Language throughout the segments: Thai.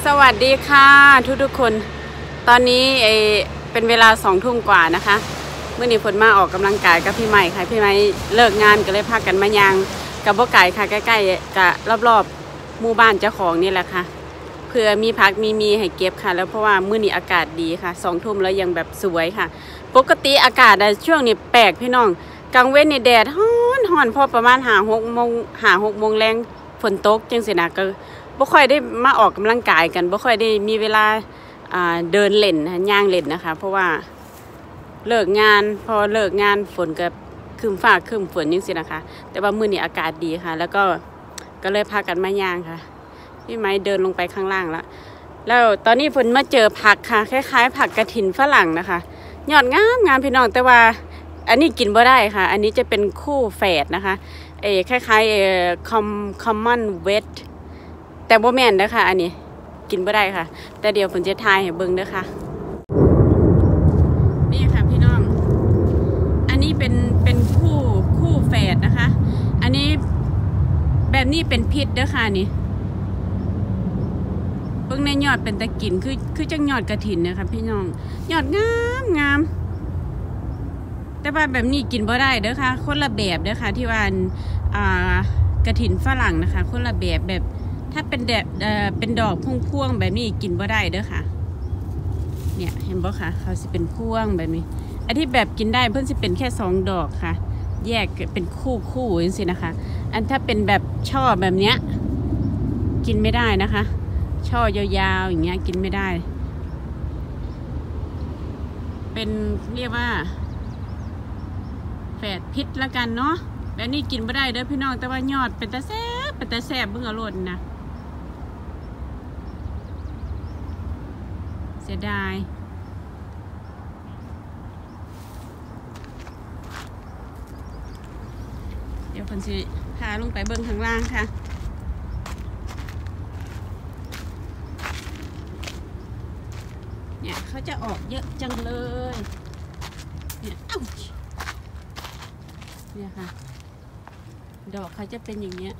สวัสดีค่ะทุกคนตอนนี้เป็นเวลา2 ทุ่มกว่านะคะเมื่อนี้ฝนมาออกกำลังกายกับพี่ใหม่ค่ะพี่ใหม่เลิกงานก็เลยพากันมายางกับบ่ไก่ค่ะใกล้ๆกับรอบๆหมู่บ้านเจ้าของนี่แหละค่ะเพื่อมีพักมีให้เก็บค่ะแล้วเพราะว่ามื้อนี้อากาศดีค่ะ2 ทุ่มแล้วยังแบบสวยค่ะปกติอากาศช่วงนี้แปลกพี่น้องกลางเว้นนี่แดดร้อนพอประมาณ5-6 โมงแรงฝนตกจังสินะก็บ่ค่อยได้มาออกกำลังกายกันบ่ค่อยได้มีเวลาเดินเล่นย่างเล่นนะคะเพราะว่าเลิกงานพอเลิกงานฝนก็ครึ้มฟ้าครึ้มฝนจังสินะคะแต่ว่ามื้อนี้อากาศดีค่ะแล้วก็เลยพากันมาย่างค่ะพี่ไม้เดินลงไปข้างล่างแล้วตอนนี้ฝนมาเจอผักค่ะคล้ายๆผักกระถินฝรั่งนะคะยอดงามพี่น้องแต่ว่าอันนี้กินบ่ได้ค่ะอันนี้จะเป็นคู่แฝดนะคะคล้ายๆcommon wetแต่บ่แม่นเด้อค่ะอันนี้กินบ่ได้ค่ะแต่เดี๋ยวฝนจะทายให้เบิ่งเด้อค่ะนี่ค่ะพี่น้องอันนี้เป็นคู่แฝดนะคะอันนี้แบบนี้เป็นพิษเด้อค่ะนี่เบิ่งในยอดเป็นตะกินคือจังยอดกระถินนะคะพี่น้องยอดงามแต่ว่าแบบนี้กินบ่ได้เด้อค่ะคนละแบบเด้อค่ะที่ว่ากระถินฝรั่งนะคะคนละแบบถ้าเป็นดอกพวงแบบนี้กินบ่ได้เด้อค่ะเนี่ยเห็นบ่คะเขาสิเป็นพวงแบบนี้อันที่แบบกินได้เพิ่นสิเป็นแค่2 ดอกค่ะแยกเป็นคู่จังซี่นะคะอันถ้าเป็นแบบช่อแบบเนี้ยกินไม่ได้นะคะช่อยาวๆอย่างเงี้ยกินไม่ได้เป็นเรียกว่าแฝดพิษละกันเนาะแบบนี้กินไม่ได้เด้อพี่น้องแต่ว่ายอดเป็นตาแซ่บเบิ่งอร่อยนะเสียดายเดี๋ยวคนสิพาลงไปเบิ่งข้างล่างค่ะเนี่ยเขาจะออกเยอะจังเลยเนี่ยเนี่ยค่ะดอกเขาจะเป็นอย่างเงี้ย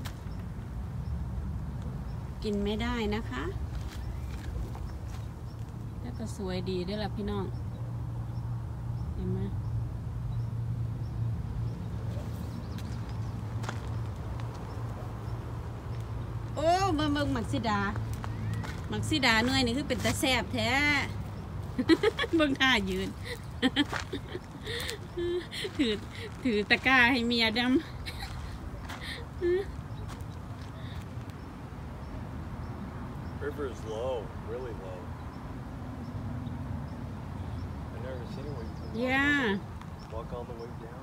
กินไม่ได้นะคะแล้วก็สวยดีด้วยล่ะพี่น้องเห็นไหมโอ้เบิ่งหมักซิดาหน่วยนี่คือเป็นตาแซ่บแท้ เบิ่งท่ายืน ถือตะกร้าให้เมียดำ River is low, really low. I've never seen it where you can walk all the way down.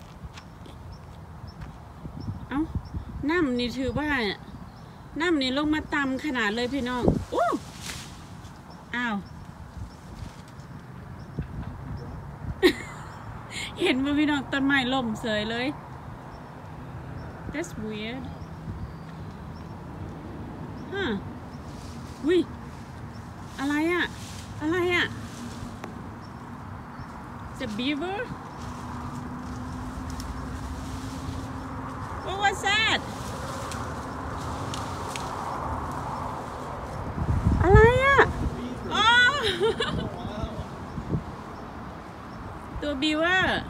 เอ้าน้ำนี่ถือว่าน้ำนี่ลงมาต่ำขนาดเลยพี่น้องโอ้อ้าวเห็นว่าพี่น้องต้นไม้ล่มเสยเลย That's weird ฮะวิอะไรอ่ะThe beaver What was that อะไรอ่ะอ๋อ ตัวบีเวอร์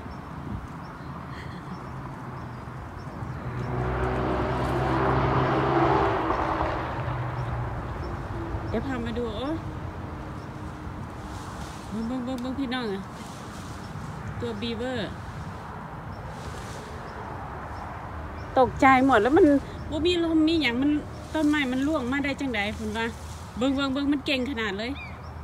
เดี๋ยวพามาดูโอ้เบิ่งพี่น้องอะตัวบีเวอร์ตกใจหมดแล้วมันบ่มีลมมีอย่างมันต้นไม้มันร่วงมาได้จังไดคุณว่าเบิ่งมันเก่งขนาดเลย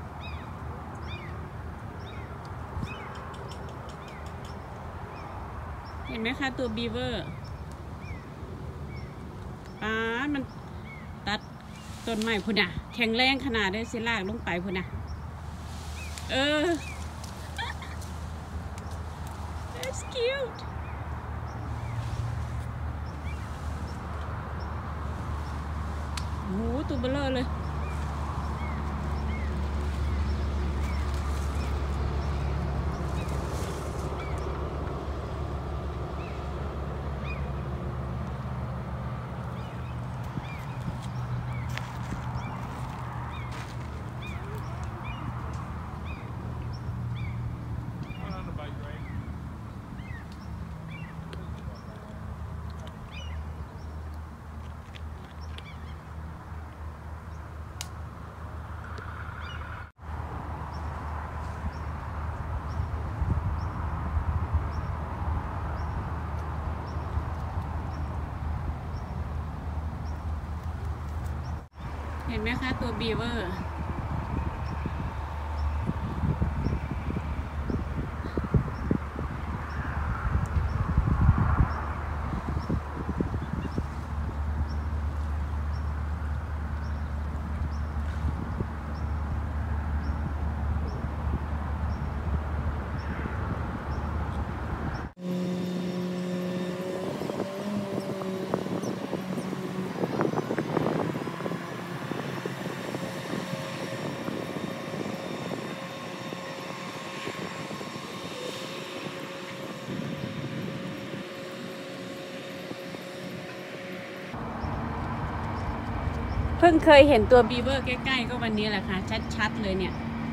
เห็นไหมคะตัวบีเวอร์มันตัดต้นไม้พุ่นน่ะแข็งแรงขนาดได้สิลากลงไปพุ่นน่ะThat's cute โอ้ตัวเบลอเลยไหมคะตัวบีเวอร์เพิ่งเคยเห็นตัวบีเวอร์ใกล้ๆก็วันนี้แหละค่ะชัดๆเลยเนี่ย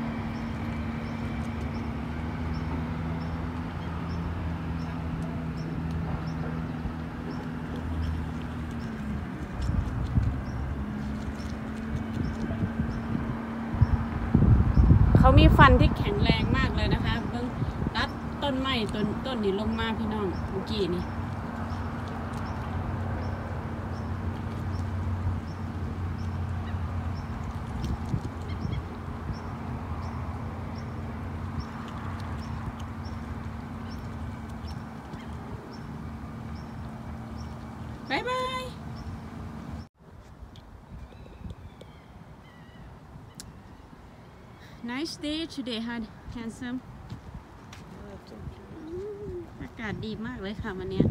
เขามีฟันที่แข็งแรงมากเลยนะคะเพิ่งรัดต้นไม้ต้นนี้ลงมาพี่น้องเมื่อกี้นี่บายบาย Nice day today handsome อากาศดีมากเลยค่ะวันนี้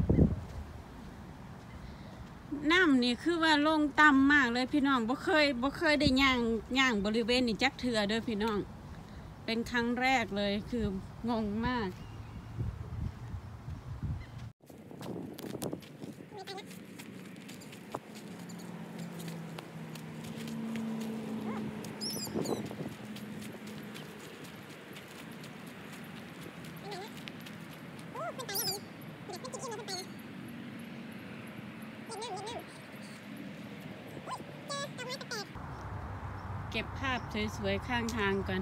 น้ำนี่คือว่าลงต่ำมากเลยพี่น้องบ่เคยได้ย่างบริเวณนี้จักเทื่อเด้อพี่น้องเป็นครั้งแรกเลยคืองงมากเก็บภาพสวยๆข้างทางก่อน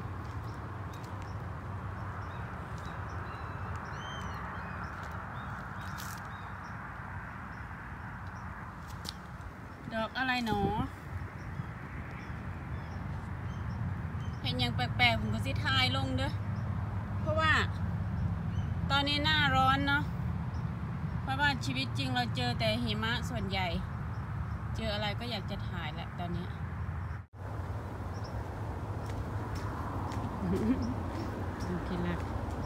ดอกอะไรหนอเห็นอย่างแปลกๆผมก็สิทายลงเด้อเพราะว่าตอนนี้หน้าร้อนเนาะเพราะว่าชีวิตจริงเราเจอแต่หิมะส่วนใหญ่เจออะไรก็อยากจะถ่ายแหละตอนนี้ดูคิลัก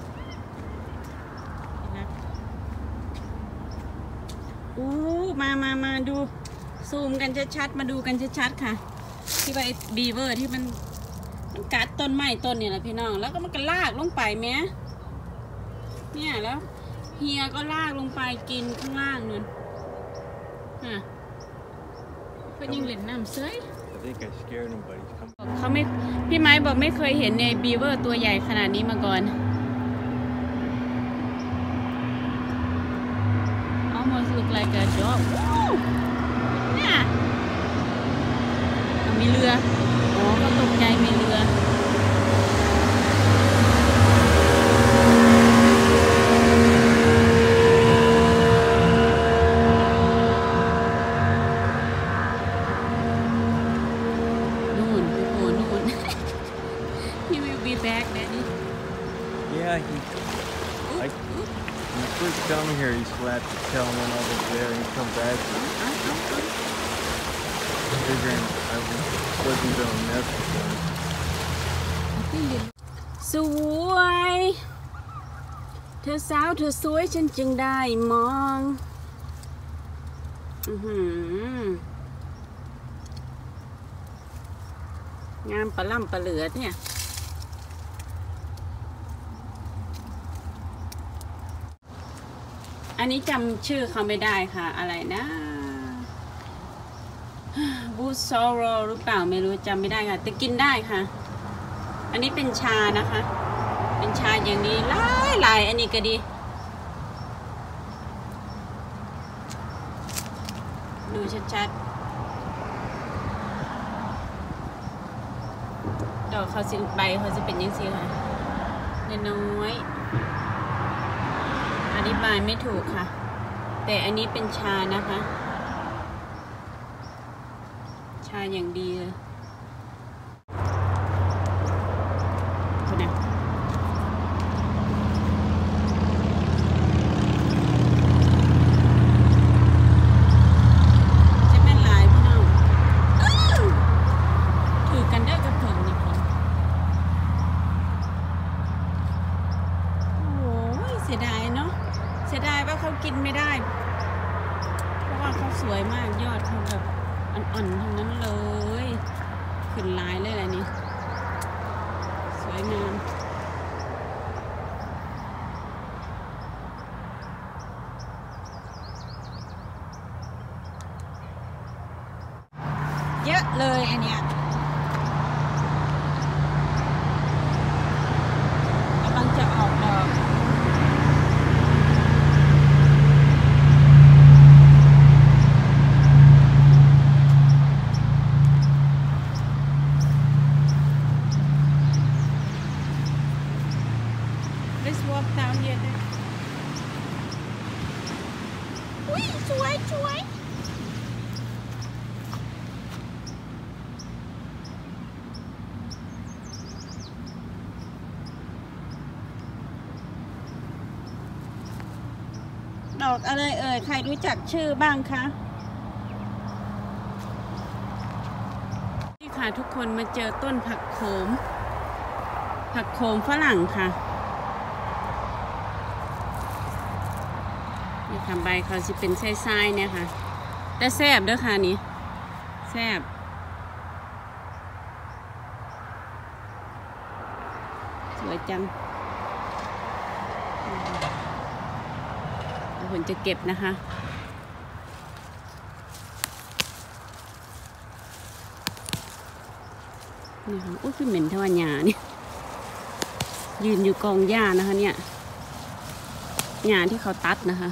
มาดูซูมกันชัดๆมาดูกันชัดๆค่ะที่ว่าไอ้บีเวอร์ที่มันกัดต้นไม้ต้นเนี่ยแหละพี่น้องแล้วก็มันก็ลากลงไปแม้เนี่ยแล้วเฮียก็ลากลงไปกินข้างล่างนู่นเพื่อนยิงเล่นน้ำเซ้ยเขาไม่พี่ไม้บอกไม่เคยเห็นในบีเวอร์ตัวใหญ่ขนาดนี้มาก่อน almost look like a dog เนี่ยมีเรืออ๋อก็ตกใจมีเรือ First come here, he slapped his tail and went over there, and he come back. Figuring I wasn't gonna mess with him. สวยเธอสาวเธอสวยฉันจึงได้มองงามปะล่ำปะเหลือเนี่ยอันนี้จำชื่อเขาไม่ได้ค่ะอะไรนะบูซอโรหรือเปล่าไม่รู้จำไม่ได้ค่ะแต่กินได้ค่ะอันนี้เป็นชานะคะเป็นชาอย่างนี้หลายอันนี้ก็ดีดูชัดๆดอกเขาสิใบเขาจะเป็นยังไงค่ะน้อยอธิบายไม่ถูกค่ะแต่อันนี้เป็นชานะคะชาอย่างดีเลยนะจะแม่นหลายพี่น้องถือกันได้กับถึงนี่คนโอ้ยเสียดายเนาะเสียดายว่าเขากินไม่ได้เพราะว่าเขาสวยมากยอดเขาแบบอ่อนๆทั้งนั้นเลยขึ้นลายเลยอะไรนี่สวยงามเยอะเลยอันเนี้ยกำลังจะออกดอก Let's walk down here ด้วยอุ้ยสวยสวยดอกอะไรเอ่ยใครรู้จักชื่อบ้างคะนี่ค่ะทุกคนมาเจอต้นผักโขมฝรั่งค่ะนี่ค่ะใบเขาจะเป็นไส้ๆเนี่ยค่ะแต่แซ่บด้วยค่ะนี่แซ่บสวยจังเดี๋ยวผมจะเก็บนะคะนี่ค่ะอุ้ยคือเหม็นเท่าหญ้านี่ยืนอยู่กองหญ้านะคะเนี่ยหญ้าที่เขาตัดนะคะ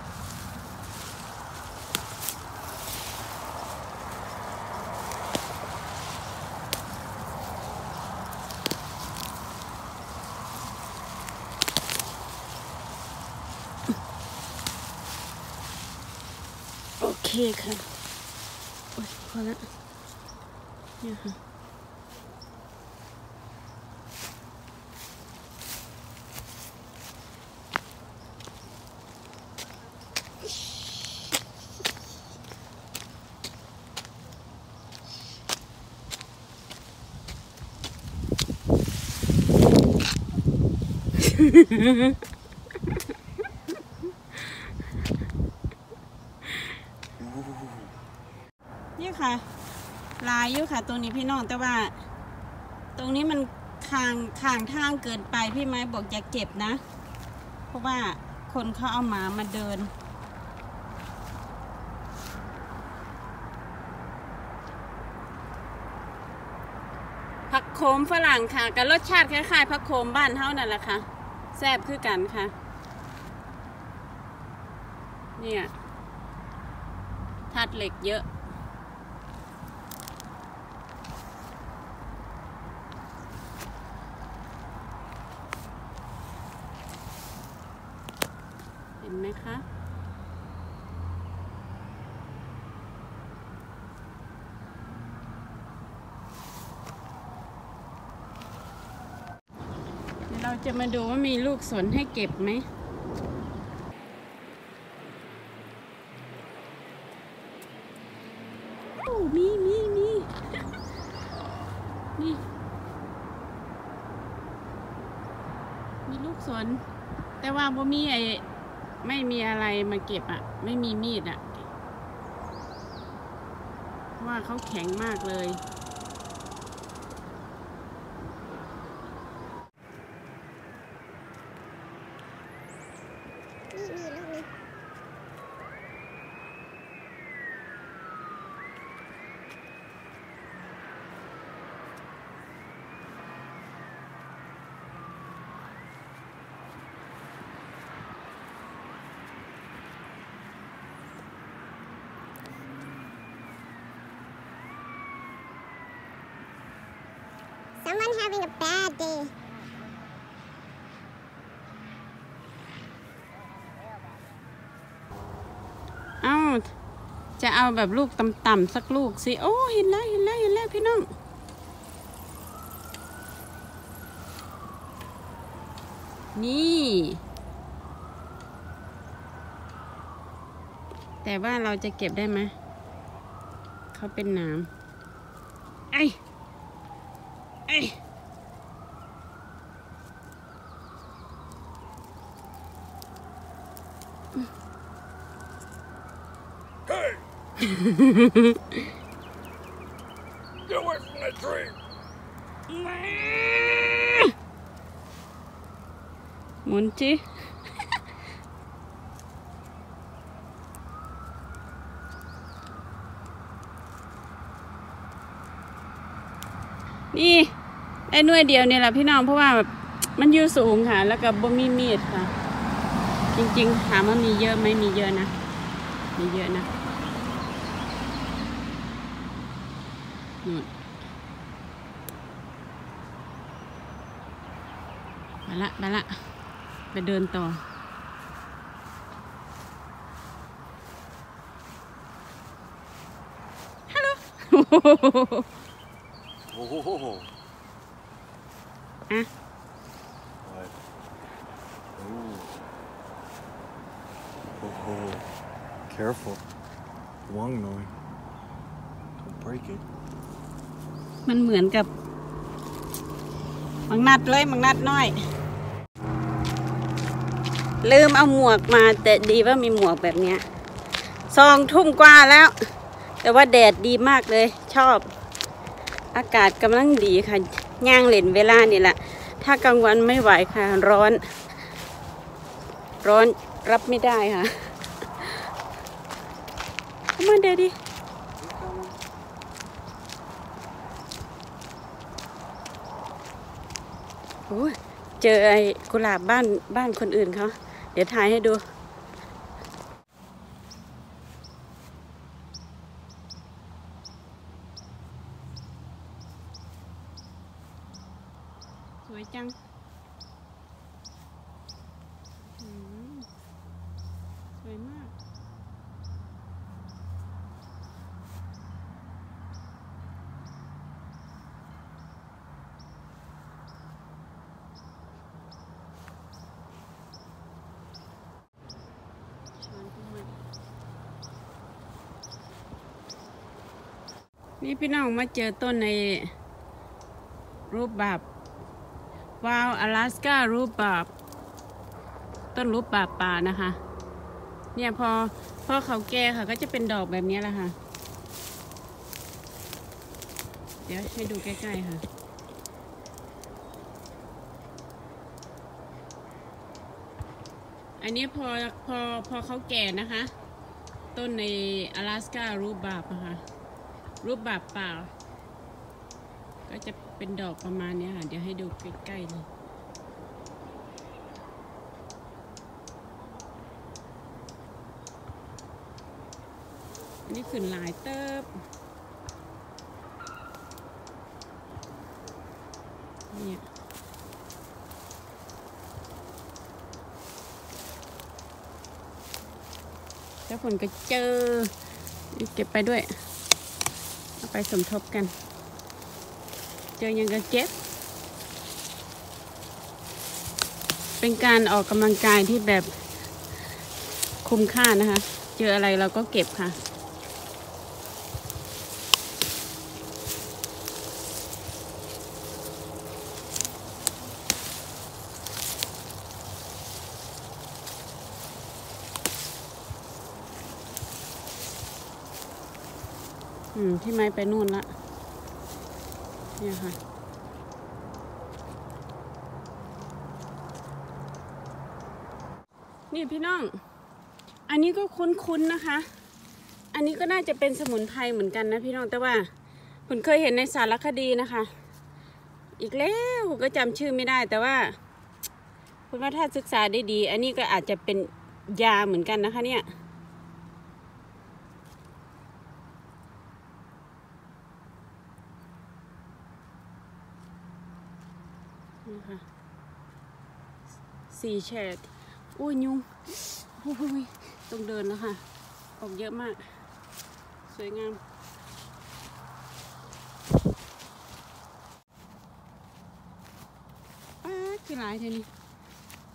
โอเคค่ะโอ้ยพอแล้วเนี่ยค่ะนี่ค่ะลายอยู่ค่ะตรงนี้พี่น้องแต่ว่าตรงนี้มันข้างทางเกินไปพี่ไม้บอกอย่าเก็บนะเพราะว่าคนเขาเอาหมามาเดินผักโขมฝรั่งค่ะกับรสชาติคล้ายๆผักโขมบ้านเฮานั่นแหละค่ะแซ่บคือกันค่ะเนี่ยธาตุเหล็กเยอะเห็นไหมคะเดี๋ยวเราจะมาดูว่ามีลูกสนให้เก็บไหมมี นี่ มีลูกสนแต่ว่าบ่มีไม่มีอะไรมาเก็บอ่ะไม่มีมีดอ่ะเพราะว่าเขาแข็งมากเลย Someone having a bad day. เอ้าจะเอาแบบลูกต่ำๆสักลูกสิโอ้เห็นแล้วพี่น้องนี่แต่ว่าเราจะเก็บได้ไหมเขาเป็นหนามไอ้ Get away from that tree! หมุนจินี่ได้หน่วยเดียวนี่แหละพี่น้องเพราะว่าแบบมันอยู่สูงค่ะแล้วก็บ่มีมีดค่ะจริงๆถามว่ามีเยอะไหมมีเยอะนะมีเยอะนะนู่นมาละไปเดินต่อฮัลโหล Oh. อ่ะ What? Oh. Careful. Wong knowing. Don't break it. มันเหมือนกับมังนัดเลยมังนัดน้อยลืมเอาหมวกมาแต่ดีว่ามีหมวกแบบเนี้ย2 ทุ่มกว่าแล้วแต่ว่าแดดดีมากเลยชอบอากาศกำลังดีค่ะย่างเล่นเวลานี่แหละถ้ากลางวันไม่ไหวค่ะร้อนรับไม่ได้ค่ะเข้ามาเดี๋ยวดิโอ้ยเจอไอ้กุหลาบบ้านคนอื่นเขาเดี๋ยวถ่ายให้ดูสวยจังสวยมากนี่พี่น้องมาเจอต้นในรูปแบบวาวอลาสการูปแบบต้นรูปแบบป่านะคะเนี่ยพอเขาแก่ค่ะก็จะเป็นดอกแบบนี้แหละค่ะเดี๋ยวให้ดูใกล้ๆค่ะอันนี้พอเขาแก่นะคะต้นในอลาสการูปแบบนะคะรูปแบบป่าก็จะเป็นดอกประมาณนี้ค่ะเดี๋ยวให้ดูใกล้ๆเลยนี่ขึ้นหลายเติบเนี่ยแล้วผลก็เจอเก็บไปด้วยเอาไปสมทบกันเจอยังก็เก็บเป็นการออกกำลังกายที่แบบคุ้มค่านะคะเจออะไรเราก็เก็บค่ะที่ไม้ไปนู่นละเนี่ยค่ะนี่พี่น้องอันนี้ก็คุ้นๆนะคะอันนี้ก็น่าจะเป็นสมุนไพรเหมือนกันนะพี่น้องแต่ว่าผมเคยเห็นในสารคดีนะคะอีกแล้วผมก็จำชื่อไม่ได้แต่ว่าคุณว่าถ้าศึกษาได้ดีอันนี้ก็อาจจะเป็นยาเหมือนกันนะคะเนี่ยนะคะ4 แฉกอุ้ยยุงอุ้ยต้องเดินแล้วค่ะออกเยอะมากสวยงามคือหลายเท่านี้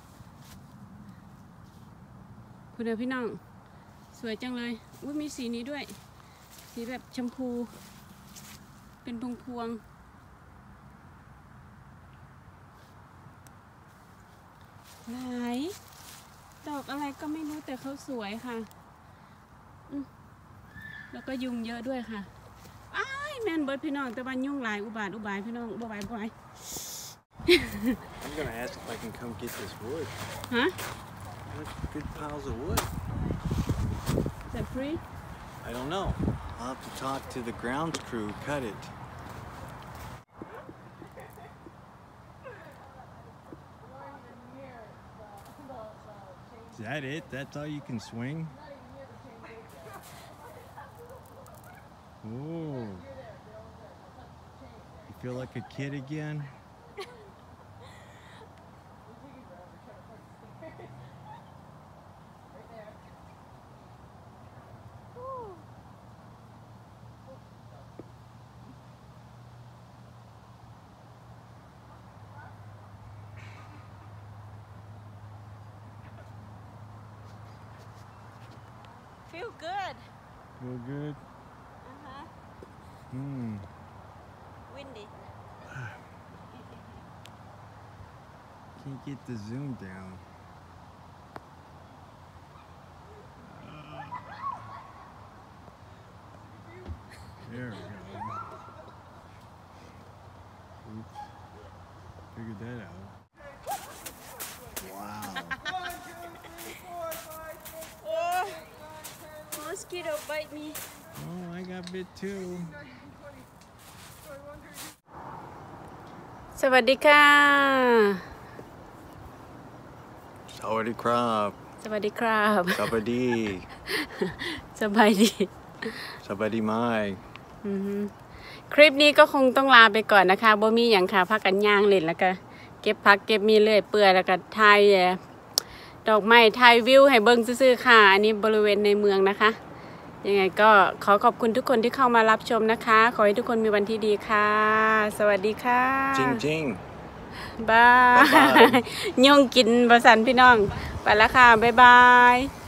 คุณเดี๋ยวพี่น้องสวยจังเลยอุ้ยมีสีนี้ด้วยสีแบบชมพูเป็นพวงหลายดอกอะไรก็ไม่รู้แต่เขาสวยค่ะแล้วก็ยุงเยอะด้วยค่ะอ้ายแมนเบิร์ดพี่น้องแต่ว่ายุ่งหลายอุบาทพี่น้องบ่ไหว I'm gonna ask if I can come get this wood. ฮะ Look, good piles of wood. Is that free? I don't know. I'll have to talk to the grounds crew who cut it. Is that it? That's all you can swing? Oh. You feel like a kid again? Feel good. Feel good? Windy. Can't get the zoom down. There we go. Oops. Figured that out. Wow. Oh, mosquito bite me. Oh, I got bit too. สวัสดีค่ะ Sawadee krab. สวัสดีครับ Sabadi. สบายดี Sabadi mai. คลิปนี้ก็คงต้องลาไปก่อนนะคะบ่มีอย่างค่ะพักกันย่างเล่นแล้วก็เก็บผักเก็บมีเลื่อยเปื่อยแล้วก็ถ่ายดอกไม้ถ่ายวิวให้เบิ่งซื่อๆค่ะอันนี้บริเวณในเมืองนะคะยังไงก็ขอขอบคุณทุกคนที่เข้ามารับชมนะคะขอให้ทุกคนมีวันที่ดีค่ะสวัสดีค่ะ Jing jing. บายบ๊ายบายยุ่งกินประสันพี่น้องไปแล้วค่ะบ๊ายบาย